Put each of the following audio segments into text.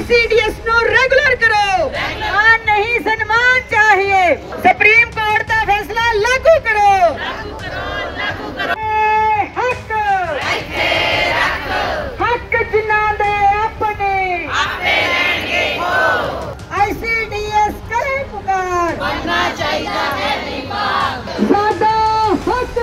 ICDS ਨੂੰ regular ਕਰੋ। ਮਾਨ नहीं सम्मान चाहिए। सुप्रीम कोर्ट का फैसला लागू करो। हक हक जिन्हां दे अपने ICDS करे पुकार। बनना चाहिए है विभाग साडा हक।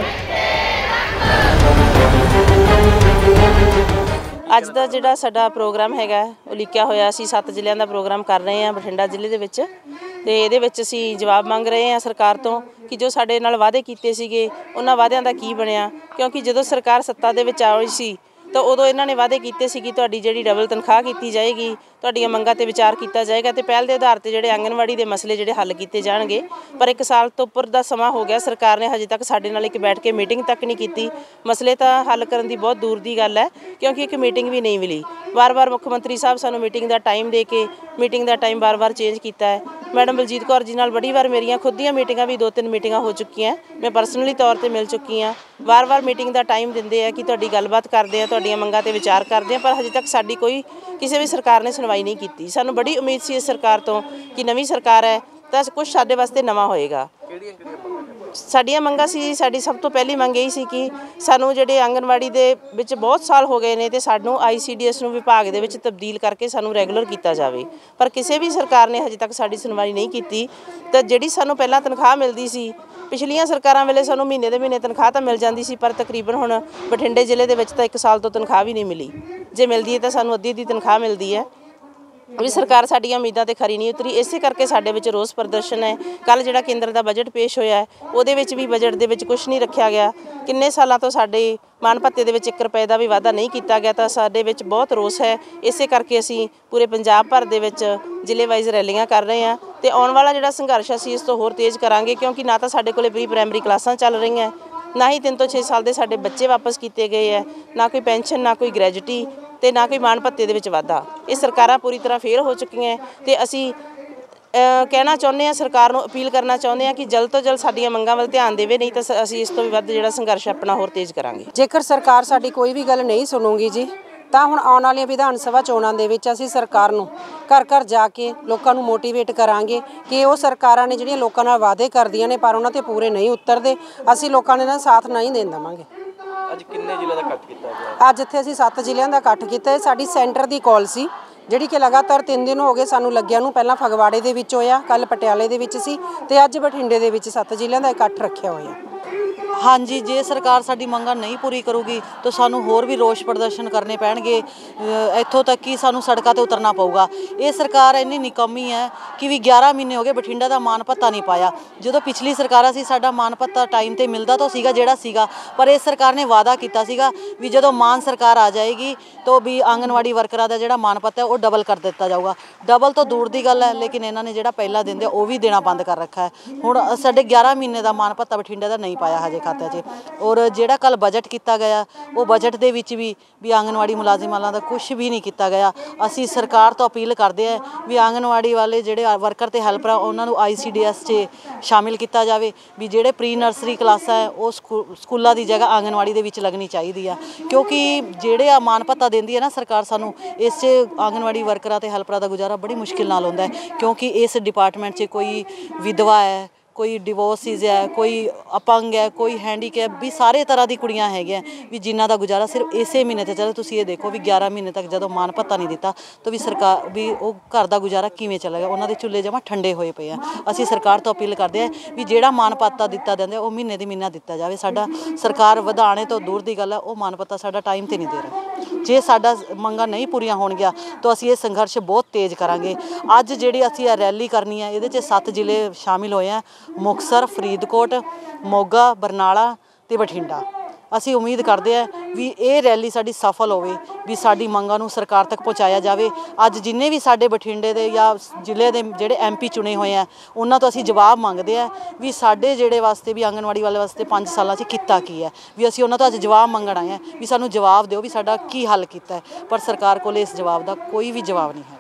ਅੱਜ ਦਾ ਜਿਹੜਾ ਸਾਡਾ ਪ੍ਰੋਗਰਾਮ ਹੈਗਾ ਉਹ ਲਿਖਿਆ ਹੋਇਆ ਅਸੀਂ 7 ਜ਼ਿਲ੍ਹਿਆਂ ਦਾ ਪ੍ਰੋਗਰਾਮ ਕਰ ਰਹੇ ਹਾਂ ਬਠਿੰਡਾ ਜ਼ਿਲ੍ਹੇ ਦੇ ਵਿੱਚ ਤੇ ਇਹਦੇ ਵਿੱਚ ਅਸੀਂ ਜਵਾਬ ਮੰਗ ਰਹੇ ਹਾਂ ਸਰਕਾਰ ਤੋਂ ਕਿ ਜੋ ਸਾਡੇ ਨਾਲ ਵਾਅਦੇ ਕੀਤੇ ਸੀਗੇ ਉਹਨਾਂ ਵਾਅਦਿਆਂ ਦਾ ਕੀ ਬਣਿਆ ਕਿਉਂਕਿ ਜਦੋਂ ਸਰਕਾਰ ਸੱਤਾ ਦੇ ਵਿੱਚ ਆਈ ਸੀ ਤਾਂ ਉਦੋਂ ਇਹਨਾਂ ਨੇ ਵਾਅਦੇ ਕੀਤੇ ਸੀ ਕਿ ਤੁਹਾਡੀ ਜਿਹੜੀ ਡਬਲ ਤਨਖਾਹ ਕੀਤੀ ਜਾਏਗੀ ਤੁਹਾਡੀਆਂ ਮੰਗਾਂ ਤੇ ਵਿਚਾਰ ਕੀਤਾ ਜਾਏਗਾ ਤੇ ਪਹਿਲ ਦੇ ਆਧਾਰ ਤੇ ਜਿਹੜੇ ਆਂਗਨਵਾੜੀ ਦੇ ਮਸਲੇ ਜਿਹੜੇ ਹੱਲ ਕੀਤੇ ਜਾਣਗੇ ਪਰ 1 ਸਾਲ ਤੋਂ ਉੱਪਰ ਦਾ ਸਮਾਂ ਹੋ ਗਿਆ ਸਰਕਾਰ ਨੇ ਹਜੇ ਤੱਕ ਸਾਡੇ ਨਾਲ ਇੱਕ ਬੈਠ ਕੇ ਮੀਟਿੰਗ ਤੱਕ ਨਹੀਂ ਕੀਤੀ ਮਸਲੇ ਤਾਂ ਹੱਲ ਕਰਨ ਦੀ ਬਹੁਤ ਦੂਰ ਦੀ ਗੱਲ ਹੈ ਕਿਉਂਕਿ ਇੱਕ ਮੀਟਿੰਗ ਵੀ ਨਹੀਂ ਮਿਲੀ ਵਾਰ-ਵਾਰ ਮੁੱਖ ਮੰਤਰੀ ਸਾਹਿਬ ਸਾਨੂੰ ਮੀਟਿੰਗ ਦਾ ਟਾਈਮ ਦੇ ਕੇ ਮੀਟਿੰਗ ਦਾ ਟਾਈਮ ਵਾਰ-ਵਾਰ ਚੇਂਜ ਕੀਤਾ ਹੈ मैडम बलजीत कौर जी नाल बड़ी बार मेरियां खुद दी मीटिंगां भी 2-3 मीटिंगां हो चुकी मैं परसनली तौर पर मिल चुकी हाँ वार-वार मीटिंग का टाइम देंगे कि तुहाडी गलबात करते हैं तुहाडीआं मंगां ते विचार करते हैं पर हजे तक साडी कोई किसी भी सरकार ने सुनवाई नहीं की सानूं बड़ी उम्मीद सी इस सरकार तो कि नवीं सरकार है तो कुछ साडे वास्ते नवां होएगा साडियां मंगां सी साडी सब तो पहली मंग यही सी कि सानूं जिहड़े आंगनवाड़ी दे विच बहुत साल हो गए ने ते सानूं ICDS नूं विभाग दे विच तब्दील करके सानूं रैगूलर कीता जावे पर किसी भी सरकार ने हजे तक साडी सुनवाई नहीं कीती ते जिहड़ी सानूं पहलां तनखाह मिलदी सी पिछलियां सरकारां वेले सानूं महीने दे महीने तनखाह तां मिल जांदी सी पर तकरीबन हुण बठिंडे जिले दे विच तां 1 साल तो तनखाह भी नहीं मिली जे मिलदी है तां सानूं अद्धी तनखाह मिलदी है भी सरकार साडियां उम्मीदां ते खरी नहीं उतरी इसे करके साडे विच रोस प्रदर्शन है कल जिहड़ा केंद्र दा बजट पेश होया है ਉਹਦੇ ਵਿੱਚ भी बजट दे विच कुछ नहीं रखिया गया किन्ने सालां तो साडे माण भत्ते दे विच 1 रुपए ਦਾ ਵੀ ਵਾਧਾ नहीं ਕੀਤਾ ਗਿਆ ਤਾਂ ਸਾਡੇ ਵਿੱਚ ਬਹੁਤ ਰੋਸ ਹੈ ਇਸੇ ਕਰਕੇ ਅਸੀਂ ਪੂਰੇ ਪੰਜਾਬ ਭਰ ਦੇ ਵਿੱਚ ਜ਼ਿਲ੍ਹੇ ਵਾਈਜ਼ ਰੈਲੀਆਂ ਕਰ ਰਹੇ ਹਾਂ ਤੇ ਆਉਣ ਵਾਲਾ ਜਿਹੜਾ ਸੰਘਰਸ਼ ਅਸੀਂ ਇਸ ਤੋਂ ਹੋਰ ਤੇਜ਼ ਕਰਾਂਗੇ ਕਿਉਂਕਿ ਨਾ ਤਾਂ ਸਾਡੇ ਕੋਲੇ ਪ੍ਰੀ ਪ੍ਰਾਇਮਰੀ ਕਲਾਸਾਂ ਚੱਲ ਰਹੀਆਂ ਨਾ ਹੀ 3 ਤੋਂ 6 ਸਾਲ ਦੇ ਸਾਡੇ ਬੱਚੇ ਵਾਪਸ ਕੀਤੇ ਗਏ ਹੈ ਨਾ ਕੋਈ ਪੈਨਸ਼ਨ ਨਾ ਕੋਈ ਗ੍ਰੈਜੂਟੀ ਤੇ ਨਾ ਕੋਈ ਮਾਣ ਭੱਤੇ ਦੇ ਵਿੱਚ ਵਾਧਾ ਇਹ ਸਰਕਾਰਾਂ ਪੂਰੀ ਤਰ੍ਹਾਂ ਫੇਲ ਹੋ ਚੁੱਕੀਆਂ ਤੇ ਅਸੀਂ ਕਹਿਣਾ ਚਾਹੁੰਦੇ ਹਾਂ ਸਰਕਾਰ ਨੂੰ ਅਪੀਲ ਕਰਨਾ ਚਾਹੁੰਦੇ ਹਾਂ ਕਿ ਜਲਦ ਤੋਂ ਜਲਦ ਸਾਡੀਆਂ ਮੰਗਾਂ ਵੱਲ ਧਿਆਨ ਦੇਵੇ ਨਹੀਂ ਤਾਂ ਅਸੀਂ ਇਸ ਤੋਂ ਵੀ ਵੱਧ ਜਿਹੜਾ ਸੰਘਰਸ਼ ਆਪਣਾ ਹੋਰ ਤੇਜ਼ ਕਰਾਂਗੇ ਜੇਕਰ ਸਰਕਾਰ ਸਾਡੀ ਕੋਈ ਵੀ ਗੱਲ ਨਹੀਂ ਸੁਣੂਗੀ ਜੀ ਤਾਂ ਹੁਣ ਆਉਣ ਵਾਲੀਆਂ ਵਿਧਾਨ ਸਭਾ ਚੋਣਾਂ ਦੇ ਵਿੱਚ ਅਸੀਂ ਸਰਕਾਰ ਨੂੰ ਘਰ ਘਰ ਜਾ ਕੇ ਲੋਕਾਂ ਨੂੰ ਮੋਟੀਵੇਟ ਕਰਾਂਗੇ ਕਿ ਉਹ ਸਰਕਾਰਾਂ ਨੇ ਜਿਹੜੀਆਂ ਲੋਕਾਂ ਨਾਲ ਵਾਅਦੇ ਕਰਦੀਆਂ ਨੇ ਪਰ ਉਹਨਾਂ ਤੇ ਪੂਰੇ ਨਹੀਂ ਉਤਰਦੇ ਅਸੀਂ ਲੋਕਾਂ ਨੇ ਨਾਲ ਸਾਥ ਨਹੀਂ ਦੇਣ ਦੇਵਾਂਗੇ ਅੱਜ ਕਿੰਨੇ ਜ਼ਿਲ੍ਹਿਆਂ ਦਾ ਇਕੱਠ ਕੀਤਾ ਗਿਆ ਅੱਜ ਇੱਥੇ ਅਸੀਂ 7 ਜ਼ਿਲ੍ਹਿਆਂ ਦਾ ਇਕੱਠ ਕੀਤਾ ਸਾਡੀ ਸੈਂਟਰ ਦੀ ਕਾਲ ਸੀ ਜਿਹੜੀ ਕਿ ਲਗਾਤਾਰ 3 ਦਿਨ ਹੋ ਗਏ ਸਾਨੂੰ ਲੱਗਿਆ ਨੂੰ ਪਹਿਲਾਂ ਫਗਵਾੜੇ ਦੇ ਵਿੱਚ ਹੋਇਆ ਕੱਲ ਪਟਿਆਲੇ ਦੇ ਵਿੱਚ ਸੀ ਤੇ ਅੱਜ ਬਠਿੰਡੇ ਦੇ ਵਿੱਚ 7 ਜ਼ਿਲ੍ਹਿਆਂ ਦਾ ਇਕੱਠ ਰੱਖਿਆ ਹੋਇਆ हाँ जी जे सरकार साडी मंगां नहीं पूरी करूगी तो सानू होर भी रोष प्रदर्शन करने पैणगे इत्थों तक कि सानू सड़कों ते उतरना पऊगा ये सरकार इन्नी निकम्मी है कि भी 11 महीने हो गए बठिंडा दा मान भत्ता नहीं पाया जो पिछली सरकारां सी साडा मान भत्ता टाइम ते मिलदा तो सीगा जिहड़ा सीगा पर इस सरकार ने वादा कीता सीगा भी जदों मान सरकार आ जाएगी तो भी आंगनवाड़ी वर्करां दा जिहड़ा मान भत्ता है वो डबल कर दिता जाऊगा डबल तो दूर दी गल है लेकिन इन्हां ने जिहड़ा पहला दिंदे वो भी देना बंद कर रखा है हुण साडे 11 महीने दा मान भत्ता बठिंडे दा नहीं पाया हजे खाते च और ਜਿਹੜਾ ਕੱਲ ਬਜਟ ਕੀਤਾ ਗਿਆ ਉਹ ਬਜਟ ਦੇ ਵਿੱਚ ਵੀ ਆਂਗਨਵਾੜੀ ਮੁਲਾਜ਼ਮਾਂ ਦਾ ਕੁਝ ਵੀ ਨਹੀਂ ਕੀਤਾ ਗਿਆ ਅਸੀਂ ਸਰਕਾਰ ਤੋਂ ਅਪੀਲ ਕਰਦੇ ਆ ਵੀ ਆਂਗਨਵਾੜੀ ਵਾਲੇ ਜਿਹੜੇ ਵਰਕਰ ਤੇ ਹੈਲਪਰ ਉਹਨਾਂ ਨੂੰ ICDS 'ਚ ਸ਼ਾਮਿਲ ਕੀਤਾ ਜਾਵੇ ਵੀ ਜਿਹੜੇ ਪ੍ਰੀ ਨਰਸਰੀ ਕਲਾਸਾਂ ਹੈ ਉਹ ਸਕੂਲਾਂ ਦੀ ਜਗ੍ਹਾ ਆਂਗਨਵਾੜੀ ਦੇ ਵਿੱਚ ਲੱਗਣੀ ਚਾਹੀਦੀ ਆ ਕਿਉਂਕਿ ਜਿਹੜੇ ਮਾਨ ਭੱਤਾ ਦਿੰਦੀ ਹੈ ਨਾ ਸਰਕਾਰ ਸਾਨੂੰ ਇਸ 'ਚ ਆਂਗਨਵਾੜੀ ਵਰਕਰਾਂ ਤੇ ਹੈਲਪਰਾਂ ਦਾ ਗੁਜ਼ਾਰਾ ਬੜੀ ਮੁਸ਼ਕਿਲ ਨਾਲ ਹੁੰਦਾ ਹੈ ਕਿਉਂਕਿ ਇਸ ਡਿਪਾਰਟਮੈਂਟ 'ਚ ਕੋਈ ਵਿਧਵਾ ਹੈ कोई डिवोर्सिस है कोई अपंग है कोई हैंडीकैप भी सारे तरह की कुड़ियाँ है भी जिन्हों का गुजारा सिर्फ इसे महीने से चलो तुम ये देखो भी 11 महीने तक जो मान भत्ता नहीं दिता तो भी सरकार भी वो घर का गुजारा किवें चलेगा उन्होंने चुल्हे जमा ठंडे होए पे हैं असी सरकार तो अपील करते हैं भी जोड़ा मान भत्ता दिता जाता वो महीने दी महीना दिता जाए साडा सरकार वधाने तो दूर की गल है वो मान भत्ता साडा टाइम ते नहीं दे रहा जे साडा मंगां नहीं पूरियां होणगियां तो असी ये संघर्ष बहुत तेज़ करांगे अज जिहड़ी असी रैली करनी है ये 7 जिले शामिल होए हैं मुक्तसर फरीदकोट मोगा बरनाला ते बठिंडा ਅਸੀਂ उम्मीद करते हैं भी ये रैली साड़ी सफल होवे भी साड़ी मंगां नूं सरकार तक पहुँचाया जाए अज जिन्ने भी साडे बठिंडे दे या जिले दे जिहड़े MP चुने हुए हैं उन्हां तो असीं जवाब मंगते हैं भी साडे जिहड़े वास्ते भी आंगनवाड़ी वाले वास्ते 5 सालां च कीता की है भी असीं उन्हां तो अज जवाब मंगण आए हैं भी सानूं जवाब दिओ भी साडा की हल कीता है पर सरकार कोल इस जवाब का कोई भी जवाब नहीं है।